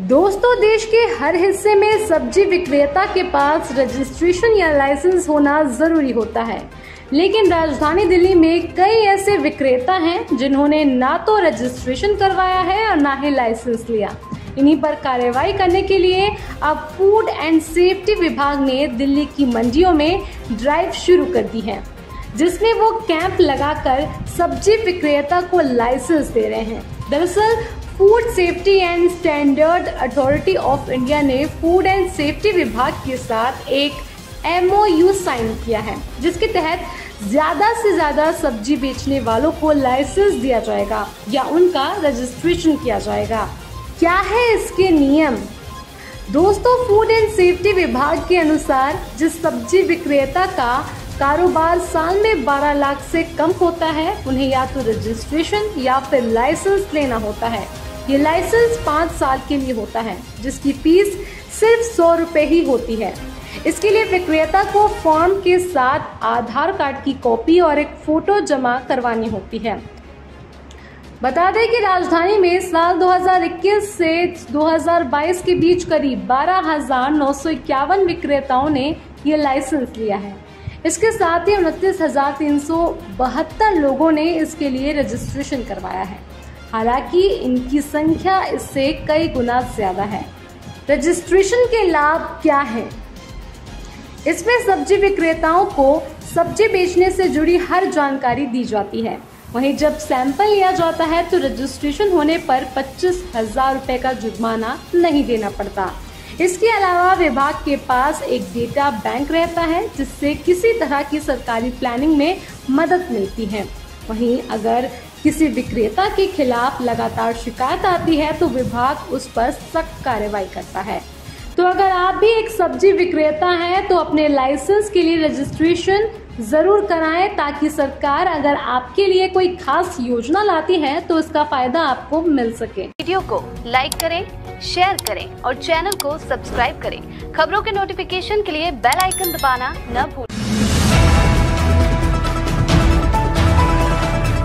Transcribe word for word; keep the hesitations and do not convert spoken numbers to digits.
दोस्तों, देश के हर हिस्से में सब्जी विक्रेता के पास रजिस्ट्रेशन या लाइसेंस होना जरूरी होता है, लेकिन राजधानी दिल्ली में कई ऐसे विक्रेता हैं जिन्होंने ना तो रजिस्ट्रेशन करवाया है और ना ही लाइसेंस लिया। इन्हीं पर कार्रवाई करने के लिए अब फूड एंड सेफ्टी विभाग ने दिल्ली की मंडियों में ड्राइव शुरू कर दी है, जिसमें वो कैंप लगाकर सब्जी विक्रेता को लाइसेंस दे रहे हैं। दरअसल food safety and standard authority of India ने फूड एंड सेफ्टी विभाग के साथ एक एमओयू साइन किया है, जिसके तहत ज्यादा से ज्यादा सब्जी बेचने वालों को लाइसेंस दिया जाएगा या उनका रजिस्ट्रेशन किया जाएगा। क्या है इसके नियम? दोस्तों, फूड एंड सेफ्टी विभाग के अनुसार जिस सब्जी विक्रेता का कारोबार साल में बारह लाख से कम होता है, उन्हें या तो रजिस्ट्रेशन या फिर लाइसेंस लेना होता है। ये लाइसेंस पाँच साल के लिए होता है, जिसकी फीस सिर्फ सौ रुपए ही होती है। इसके लिए विक्रेता को फॉर्म के साथ आधार कार्ड की कॉपी और एक फोटो जमा करवानी होती है। बता दें कि राजधानी में साल दो हज़ार इक्कीस से दो हज़ार बाईस के बीच करीब बारह हजार नौ सौ इक्यावन विक्रेताओं ने ये लाइसेंस लिया है। इसके साथ ही उनतीस हजार तीन सौ बहत्तर लोगों ने इसके लिए रजिस्ट्रेशन करवाया है। हालांकि इनकी संख्या इससे कई गुना ज्यादा है। रजिस्ट्रेशन के लाभ क्या हैं? इसमें सब्जी विक्रेताओं को सब्जी बेचने से जुड़ी हर जानकारी दी जाती है। वहीं जब सैंपल लिया जाता है तो रजिस्ट्रेशन होने पर पच्चीस हजार रुपए का जुर्माना नहीं देना पड़ता। इसके अलावा विभाग के पास एक डेटा बैंक रहता है, जिससे किसी तरह की सरकारी प्लानिंग में मदद मिलती है। वहीं अगर किसी विक्रेता के खिलाफ लगातार शिकायत आती है तो विभाग उस पर सख्त कार्रवाई करता है। तो अगर आप भी एक सब्जी विक्रेता हैं तो अपने लाइसेंस के लिए रजिस्ट्रेशन जरूर कराएं, ताकि सरकार अगर आपके लिए कोई खास योजना लाती है तो इसका फायदा आपको मिल सके। वीडियो को लाइक करें, शेयर करें और चैनल को सब्सक्राइब करें। खबरों के नोटिफिकेशन के लिए बेल आइकन दबाना न भूलें।